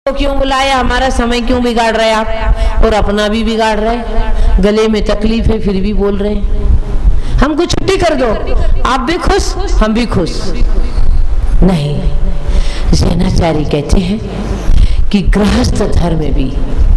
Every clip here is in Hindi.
तो क्यों बुलाया, हमारा समय क्यों बिगाड़ रहे आप, और अपना भी बिगाड़ रहे। गले में तकलीफ है फिर भी बोल रहे हैं हमको छुट्टी कर दो, आप भी खुश हम भी खुश। नहीं, जैनाचार्य कहते हैं कि गृहस्थ धर्म भी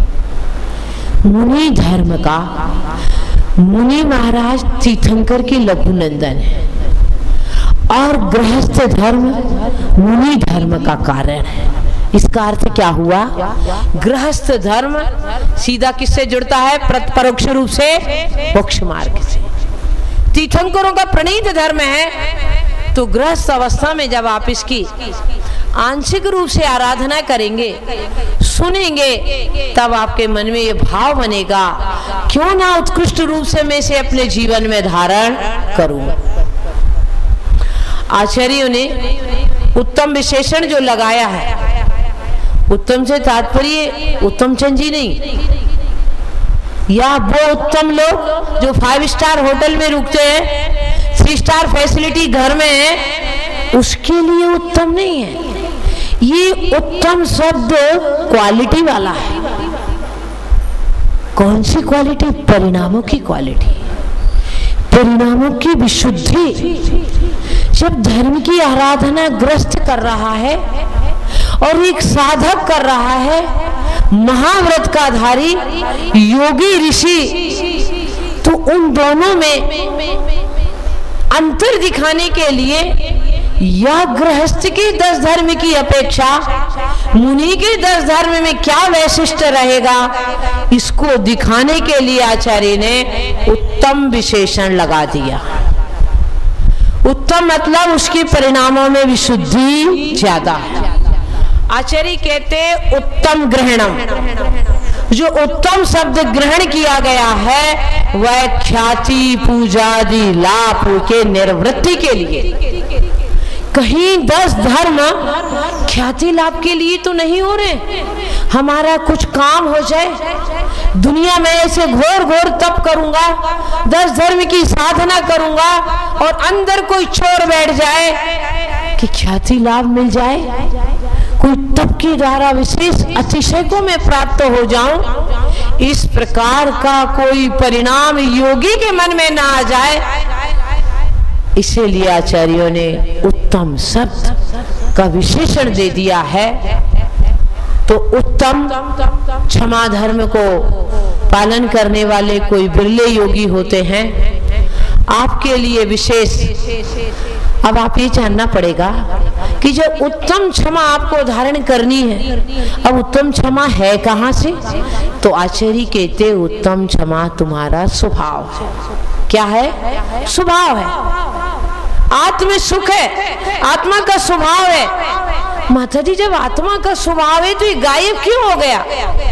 मुनि धर्म का, मुनि महाराज तीर्थंकर के लघुनंदन है और गृहस्थ धर्म मुनि धर्म का कारण है। इसका अर्थ क्या हुआ, गृहस्थ धर्म सीधा किससे जुड़ता है, परोक्ष रूप से मोक्ष मार्ग से। तीर्थंकरों का प्रणीत धर्म है, तो गृहस्थ अवस्था में जब आप इसकी आंशिक रूप से आराधना करेंगे, सुनेंगे, तब आपके मन में ये भाव बनेगा, क्यों ना उत्कृष्ट रूप से मैं इसे अपने जीवन में धारण करूं। आचार्यों ने उत्तम विशेषण जो लगाया है, उत्तम से तात्पर्य उत्तम चंद जी नहीं, या वो उत्तम लोग जो 5 स्टार होटल में रुकते हैं, 3 स्टार फैसिलिटी घर में है, उसके लिए उत्तम नहीं है। ये उत्तम शब्द क्वालिटी वाला है। कौन सी क्वालिटी, परिणामों की क्वालिटी, परिणामों की विशुद्धि। जब धर्म की आराधना ग्रस्त कर रहा है और एक साधक कर रहा है, महाव्रत का धारी योगी ऋषि, तो उन दोनों में अंतर दिखाने के लिए या गृहस्थ के 10 धर्म की अपेक्षा मुनि के 10 धर्म में क्या वैशिष्ट रहेगा, इसको दिखाने के लिए आचार्य ने उत्तम विशेषण लगा दिया। उत्तम मतलब उसके परिणामों में विशुद्धि ज्यादा है। आचार्य कहते उत्तम ग्रहणम, जो उत्तम शब्द ग्रहण किया गया है वह ख्याति पूजादि लाभ के निर्वृत्ति के लिए। कहीं 10 धर्म ख्याति लाभ के लिए तो नहीं हो रहे, हमारा कुछ काम हो जाए, दुनिया में ऐसे घोर घोर तप करूंगा, 10 धर्म की साधना करूंगा और अंदर कोई चोर बैठ जाए कि ख्याति लाभ मिल जाए, कोई तप के द्वारा विशेष अतिशय को मैं प्राप्त हो जाऊं, इस प्रकार का कोई परिणाम योगी के मन में ना आ जाए। इसीलिए आचार्यों ने उत्तम शब्द का विशेषण दे दिया है। तो उत्तम क्षमा धर्म को पालन करने वाले कोई बिरले योगी होते हैं। आपके लिए विशेष अब आप ये जानना पड़ेगा कि जो उत्तम क्षमा आपको धारण करनी है, अब उत्तम क्षमा है कहाँ से, तो आचार्य कहते उत्तम क्षमा तुम्हारा स्वभाव है। क्या है, स्वभाव है, आत्म सुख है, आत्मा का स्वभाव है। माता जी जब आत्मा का स्वभाव है तो ये गायब क्यों हो गया,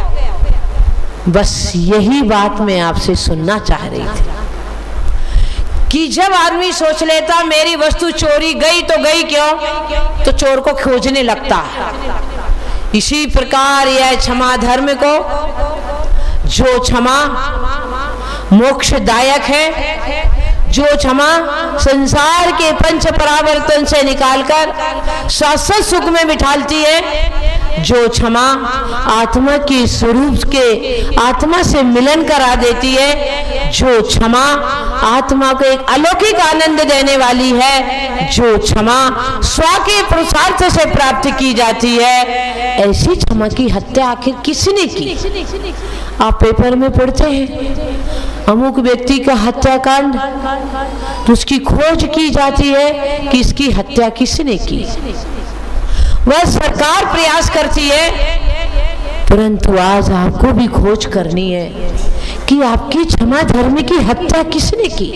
बस यही बात मैं आपसे सुनना चाह रही थी कि जब आदमी सोच लेता मेरी वस्तु चोरी गई तो गई क्यों, तो चोर को खोजने लगता है। इसी प्रकार यह क्षमा धर्म को, जो क्षमा मोक्षदायक है, जो क्षमा संसार के पंच परावर्तन से निकालकर शाश्वत सुख में बिठालती है, जो क्षमा आत्मा के स्वरूप के आत्मा से मिलन करा देती है, जो क्षमा आत्मा को एक अलौकिक आनंद देने वाली है, जो क्षमा स्व के पुरुषार्थ से प्राप्त की जाती है, ऐसी क्षमा की हत्या आखिर किसने की। आप पेपर में पढ़ते हैं अमुक व्यक्ति का हत्याकांड, तो उसकी खोज की जाती है कि इसकी हत्या किसने की। वह सरकार प्रयास करती है, परंतु आज आपको भी खोज करनी है कि आपकी क्षमा धर्म की हत्या किसने की।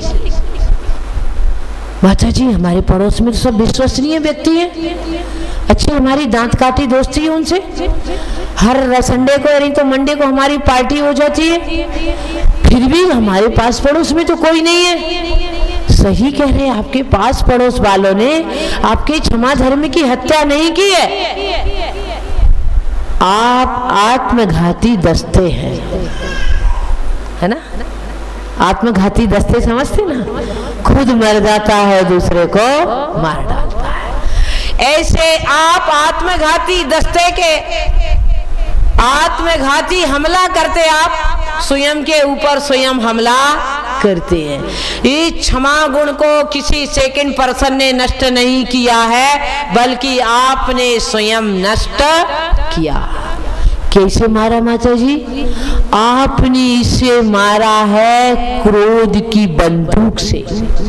माता जी हमारे पड़ोस में तो सब विश्वसनीय व्यक्ति हैं, अच्छी हमारी दांत काटी दोस्ती है उनसे, हर संडे को नहीं तो मंडे को हमारी पार्टी हो जाती है, फिर भी हमारे पास पड़ोस में तो कोई नहीं है। सही कह रहे हैं, आपके पास पड़ोस वालों ने आपके क्षमा धर्म की हत्या नहीं की है, आप आत्मघाती दस्ते हैं, है ना। आत्मघाती दस्ते समझते ना, खुद मर जाता है दूसरे को मार डालता है, ऐसे आप आत्मघाती दस्ते के आत्मघाती हमला करते आप स्वयं के ऊपर स्वयं हमला करते हैं। इस क्षमा गुण को किसी सेकंड पर्सन ने नष्ट नहीं किया है, बल्कि आपने स्वयं नष्ट किया। कैसे मारा माता जी? आपने इसे मारा है क्रोध की बंदूक से।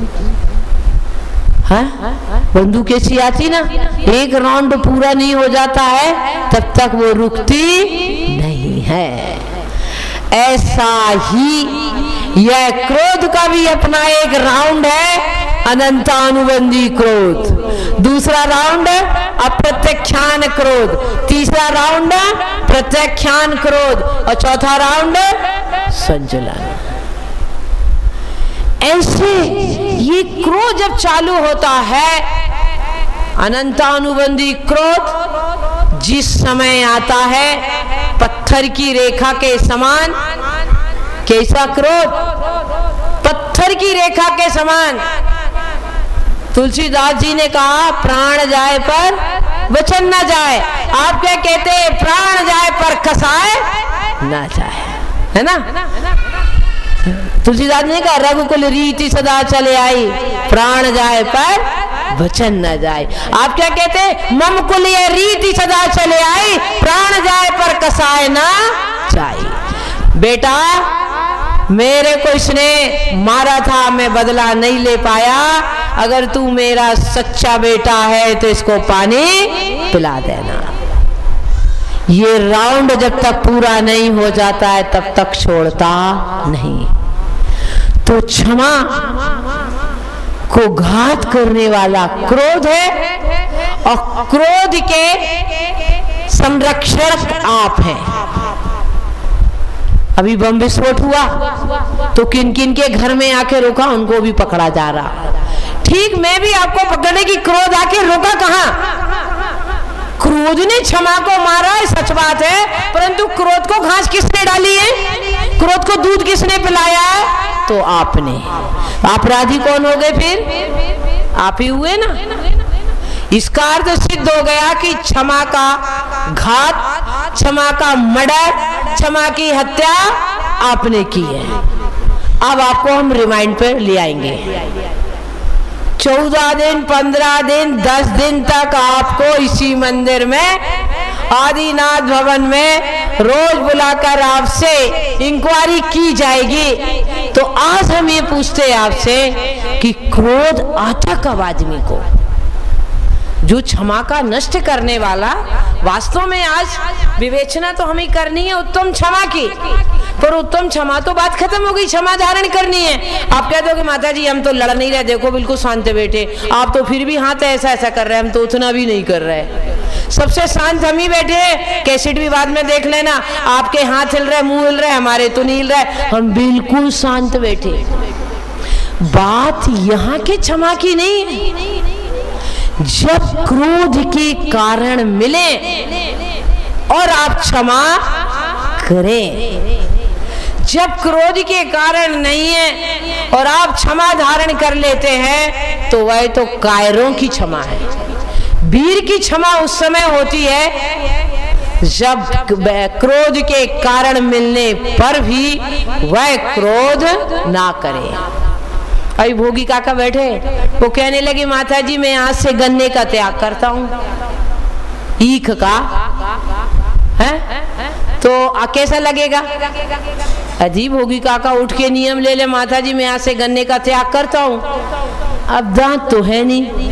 हाँ? बंदूक ऐसी आती ना, एक राउंड पूरा नहीं हो जाता है तब तक वो रुकती नहीं है। ऐसा ही यह क्रोध का भी अपना एक राउंड है, अनंतानुबंधी क्रोध। दूसरा राउंड अप्रत्यक्षान क्रोध, तीसरा राउंड प्रत्यक्षान क्रोध और चौथा राउंड संचलन। ऐसे ये क्रोध जब चालू होता है, अनंतानुबंधी क्रोध जिस समय आता है पत्थर की रेखा के समान। कैसा क्रोध? पत्थर की रेखा के समान। तुलसीदास जी ने कहा प्राण जाए पर वचन न जाए। आप क्या कहते हैं? प्राण जाए पर कसाए ना जाए, है ना? तुलसीदास ने कहा रघुकुल रीति सदा चले आई, प्राण जाए पर वचन न जाए। आप क्या कहते हैं? मम कुल ये रीति सदा चले आई, प्राण जाए पर कसाए ना जाए। बेटा मेरे को इसने मारा था, मैं बदला नहीं ले पाया। अगर तू मेरा सच्चा बेटा है तो इसको पानी पिला देना। ये राउंड जब तक पूरा नहीं हो जाता है तब तक छोड़ता नहीं। तो क्षमा को घात करने वाला क्रोध है और क्रोध के संरक्षक आप हैं। अभी बम विस्फोट हुआ तो किन किन के घर में आके रुका, उनको भी पकड़ा जा रहा। ठीक मैं भी आपको पकड़ने की क्रोध आके रोका कहां? क्रोध ने क्षमा को मारा है, सच बात है, परंतु क्रोध को घास किसने डाली है? क्रोध को दूध किसने पिलाया है? तो आपने। अपराधी कौन हो गए फिर? आप ही हुए ना। इसका अर्थ सिद्ध हो गया कि क्षमा का घात, क्षमा का मर्डर, क्षमा की हत्या आपने की है। अब आपको हम रिमाइंड पर ले आएंगे। 14 दिन, 15 दिन, 10 दिन तक आपको इसी मंदिर में आदिनाथ भवन में रोज बुलाकर आपसे इंक्वायरी की जाएगी। तो आज हम ये पूछते हैं आपसे कि क्रोध आता कब आदमी को? जो क्षमा का नष्ट करने वाला, वास्तव में आज विवेचना तो हमें करनी है उत्तम क्षमा की, पर उत्तम क्षमा तो बात खत्म हो गई, क्षमा धारण करनी है। आप कहते हो कि माता जी हम तो लड़ नहीं रहे, देखो बिल्कुल शांत बैठे, आप तो फिर भी हाथ ऐसा ऐसा कर रहे हैं, हम तो उतना भी नहीं कर रहे। सबसे शांत हम ही बैठे हैं। कैसेट भी बाद में देख लेना, आपके हाथ हिल रहे, मुंह हिल रहे, हमारे तो नहीं हिल रहे, हम बिल्कुल शांत बैठे। बात यहाँ के क्षमा की नहीं है। जब क्रोध के कारण मिले और आप क्षमा करें, जब क्रोध के कारण नहीं है और आप क्षमा धारण कर लेते हैं तो वह तो कायरों की क्षमा है। वीर की क्षमा उस समय होती है जब क्रोध के कारण मिलने पर भी वह क्रोध ना करे। अभी भोगी काका बैठे, वो कहने लगे माता जी मैं आज से गन्ने का त्याग करता हूँ, ईख का है, तो कैसा लगेगा? अजीब। भोगी काका उठ के नियम ले ले, माता जी मैं आज से गन्ने का त्याग करता हूँ। अब दांत तो है नहीं,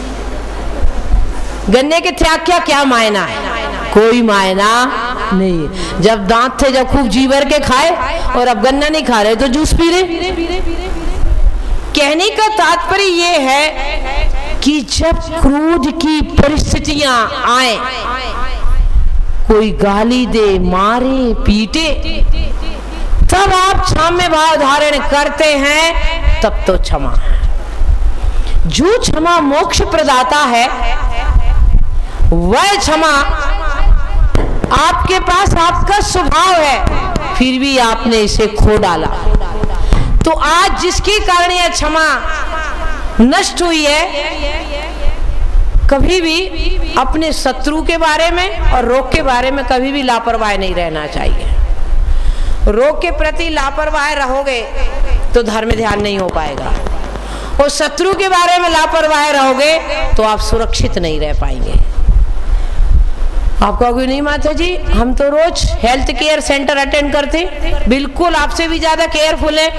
गन्ने के त्याग क्या क्या मायना है? कोई मायना नहीं। जब दांत थे जब खूब जी भर के खाए और अब गन्ना नहीं खा रहे तो जूस पी रहे। कहने का तात्पर्य ये है कि जब क्रोध की परिस्थितियां आए, कोई गाली दे, मारे, पीटे, तब आप क्षमा भाव धारण करते हैं, तब तो क्षमा। जो क्षमा मोक्ष प्रदाता है वह क्षमा आपके पास आपका स्वभाव है, फिर भी आपने इसे खो डाला। तो आज जिसके कारण यह क्षमा नष्ट हुई है, कभी भी अपने शत्रु के बारे में और रोग के बारे में कभी भी लापरवाह नहीं रहना चाहिए। रोग के प्रति लापरवाह रहोगे तो धर्म में ध्यान नहीं हो पाएगा, और शत्रु के बारे में लापरवाह रहोगे तो आप सुरक्षित नहीं रह पाएंगे। आप कहोगे नहीं माता जी हम तो रोज हेल्थ केयर सेंटर अटेंड करते, बिल्कुल आपसे भी ज्यादा केयरफुल है।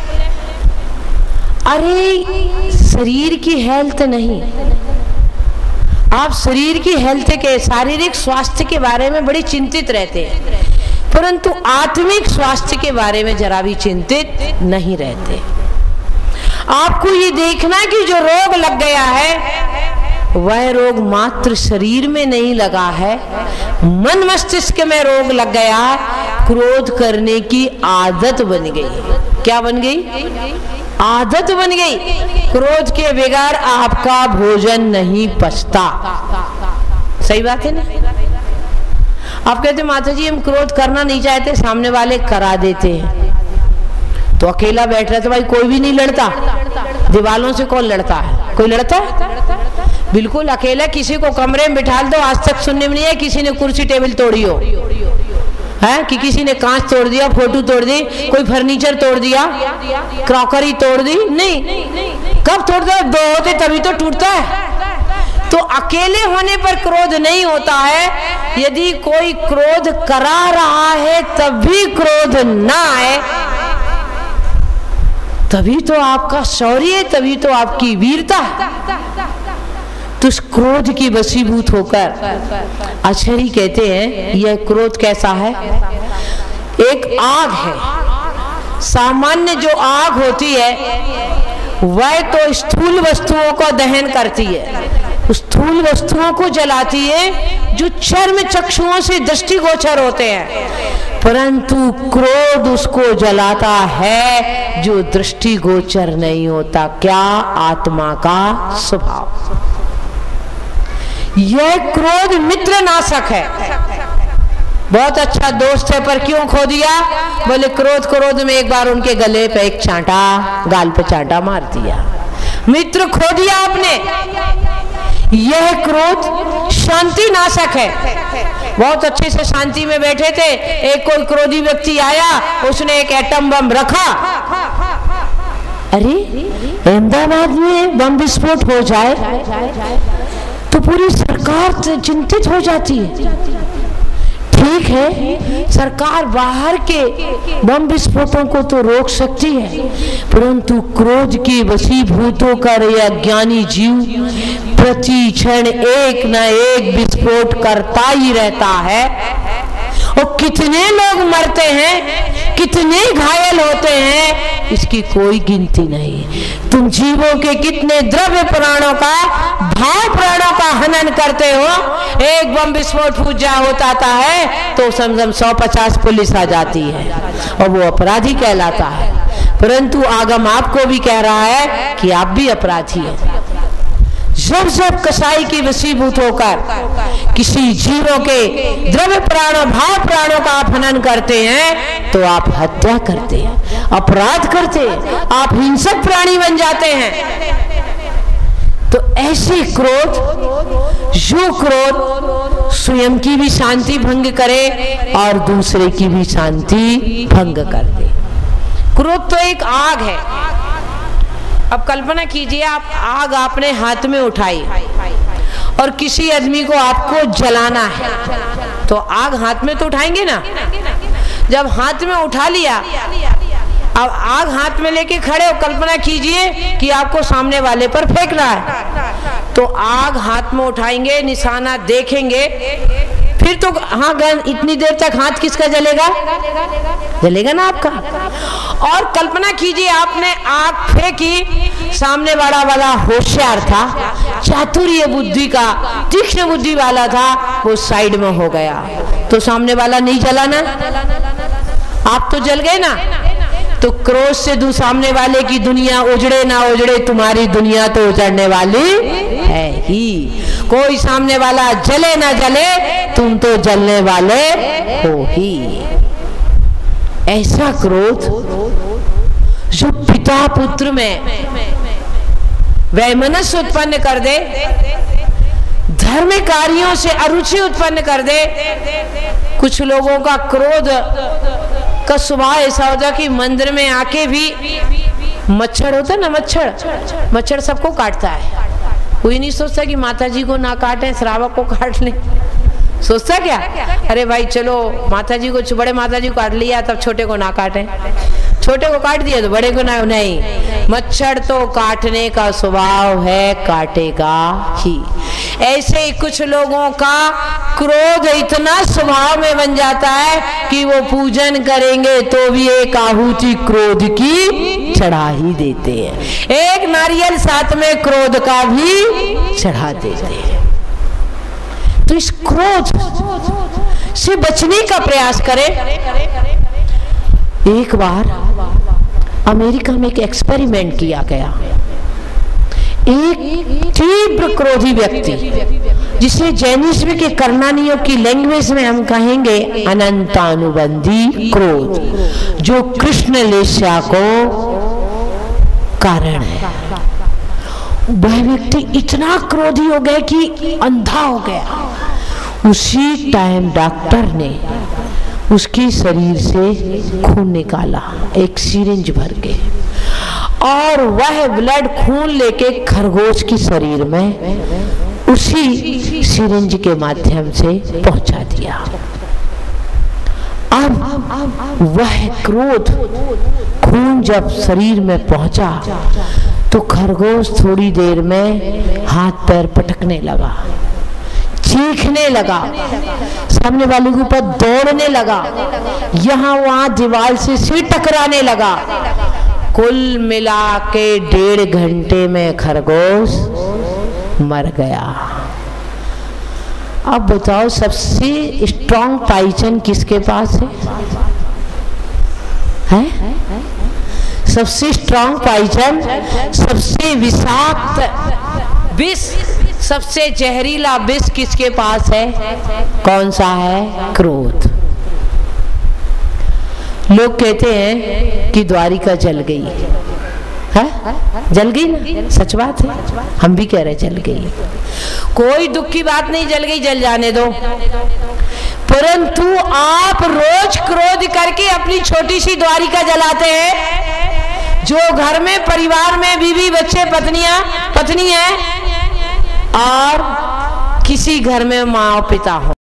अरे शरीर की हेल्थ नहीं, आप शरीर की हेल्थ के शारीरिक स्वास्थ्य के बारे में बड़ी चिंतित रहते हैं, परंतु आत्मिक स्वास्थ्य के बारे में जरा भी चिंतित नहीं रहते। आपको ये देखना कि जो रोग लग गया है वह रोग मात्र शरीर में नहीं लगा है, मन मस्तिष्क में रोग लग गया, क्रोध करने की आदत बन गई। क्या बन गई? आदत बन गई। क्रोध के बगैर आपका भोजन नहीं पचता। सही बात है ना? आप कहते माता जी हम क्रोध करना नहीं चाहते, सामने वाले करा देते हैं, तो अकेला बैठ रहा तो भाई कोई भी नहीं लड़ता, दीवालों से कौन लड़ता है? कोई लड़ता है? बिल्कुल अकेला किसी को कमरे में बिठा दो, आज तक सुनने में नहीं है किसी ने कुर्सी टेबल तोड़ी हो, है कि किसी ने कांच तोड़ दिया, फोटो तोड़ दी, कोई फर्नीचर तोड़ दिया, क्रॉकरी तोड़ दी, नहीं। कब तोड़ता है? दो होते तभी तो टूटता है। तो अकेले होने पर क्रोध नहीं होता है, यदि कोई क्रोध करा रहा है तब भी क्रोध ना आए, तभी तो आपका शौर्य, तभी तो आपकी वीरता। तो उस क्रोध की वशीभूत होकर आचार्य कहते हैं यह क्रोध कैसा है? एक आग है। सामान्य जो आग होती है वह तो स्थूल वस्तुओं को दहन करती है, स्थूल वस्तुओं को जलाती है जो चर्म चक्षुओं से दृष्टिगोचर होते हैं, परंतु क्रोध उसको जलाता है जो दृष्टिगोचर नहीं होता। क्या? आत्मा का स्वभाव। यह क्रोध मित्र नाशक है। बहुत अच्छा दोस्त है पर क्यों खो दिया? बोले क्रोध में एक बार उनके गले पे एक चांटा, गाल पे चांटा मार दिया, मित्र खो दिया आपने। यह क्रोध शांति नाशक है। बहुत अच्छे से शांति में बैठे थे, एक कोई क्रोधी व्यक्ति आया, उसने एक एटम बम रखा। अरे अहमदाबाद में बम विस्फोट हो जाए तो पूरी सरकार चिंतित हो जाती है। ठीक है, सरकार बाहर के बम विस्फोटों को तो रोक सकती है, परंतु क्रोध के वशीभूत होकर यह ज्ञानी जीव प्रति क्षण एक न एक विस्फोट करता ही रहता है। और कितने लोग मरते हैं, कितने घायल होते हैं, इसकी कोई गिनती नहीं। तुम जीवों के कितने द्रव्य प्राणों का, भाव प्राणों का हनन करते हो। एक बम विस्फोट फूट होता है तो समझम 150 पुलिस आ जाती है और वो अपराधी कहलाता है, परंतु आगम आपको भी कह रहा है कि आप भी अपराधी हैं। जब जब कसाई की वशीभूत होकर किसी जीवों के द्रव्य प्राणों, भाव प्राणों का आप हनन करते हैं तो आप हत्या करते हैं, अपराध करते हैं, आप हिंसक प्राणी बन जाते हैं। तो ऐसे क्रोध, जो क्रोध स्वयं की भी शांति भंग करे और दूसरे की भी शांति भंग कर दे। क्रोध तो एक आग है। अब कल्पना कीजिए, आप आग आपने हाथ में उठाई और किसी आदमी को आपको जलाना है, तो आग हाथ में तो उठाएंगे ना। जब हाथ में उठा लिया, अब आग हाथ में लेके खड़े हो, कल्पना कीजिए कि आपको सामने वाले पर फेंकना है, तो आग हाथ में उठाएंगे, निशाना देखेंगे, फिर तो हाँ इतनी देर तक हाथ किसका जलेगा? जलेगा ना आपका। और कल्पना कीजिए आपने आग फेंकी, सामने वाला होशियार था, चातुर्य बुद्धि का, तीक्ष्ण बुद्धि वाला था, वो साइड में हो गया, तो सामने वाला नहीं जला ना, आप तो जल गए ना। तो क्रोध से सामने वाले की दुनिया उजड़े ना उजड़े, तुम्हारी दुनिया तो उजड़ने वाली है ही। कोई सामने वाला जले ना जले, तुम तो जलने वाले हो ही। ऐसा क्रोध जो पिता पुत्र में वैमनस्य उत्पन्न कर दे, धर्म कार्यों से अरुचि उत्पन्न कर दे। कुछ लोगों का क्रोध का स्वभाव ऐसा होता कि मंदिर में आके भी, मच्छर होता है ना, मच्छर सबको काटता है। कोई नहीं सोचता कि माता जी को ना काटे, श्रावक को काट ले। सोचता क्या, अरे भाई चलो माता जी को, बड़े माता जी को काट लिया तब छोटे को ना काटे, छोटे को काट दिया तो बड़े को ना। नहीं, मच्छर तो काटने का स्वभाव है, काटेगा ही। ऐसे ही कुछ लोगों का क्रोध इतना स्वभाव में बन जाता है कि वो पूजन करेंगे तो भी एक आहुति क्रोध की चढ़ा ही देते हैं, एक नारियल साथ में क्रोध का भी चढ़ा देते हैं। तो इस क्रोध से बचने का प्रयास करें। एक बार अमेरिका में एक एक्सपेरिमेंट किया गया। एक तीव्र क्रोधी व्यक्ति, जिसे जैनिज्म के कर्णानियों की लैंग्वेज में हम कहेंगे अनंतानुबंधी क्रोध, जो कृष्ण लेस्या को कारण है। वह व्यक्ति इतना क्रोधी हो गया कि अंधा हो गया। उसी टाइम डॉक्टर ने उसके शरीर से खून निकाला, एक सिरिंज भर के, और वह ब्लड खून लेके खरगोश के शरीर में उसी सिरिंज के माध्यम से पहुंचा दिया। अब वह क्रोध खून जब शरीर में पहुंचा तो खरगोश थोड़ी देर में हाथ पैर पटकने लगा, चीखने लगा, सामने वाले के ऊपर दौड़ने लगा, यहाँ वहां दीवार से सिर टकराने लगा। कुल मिला के 1.5 घंटे में खरगोश मर गया। अब बताओ सबसे स्ट्रॉन्ग पहचान किसके पास है? सबसे स्ट्रॉन्ग पहचान, सबसे विषाक्त विष, सबसे जहरीला विष किसके पास है? कौन सा है? क्रोध। लोग कहते हैं कि द्वारिका जल गई है, जल गई ना, सच बात है, हम भी कह रहे जल गई। कोई दुख की बात नहीं, जल गई, जल जाने दो। परंतु आप रोज क्रोध करके अपनी छोटी सी द्वारिका जलाते हैं। जो घर में परिवार में बीवी बच्चे पत्नी है और किसी घर में माँ और पिता हो,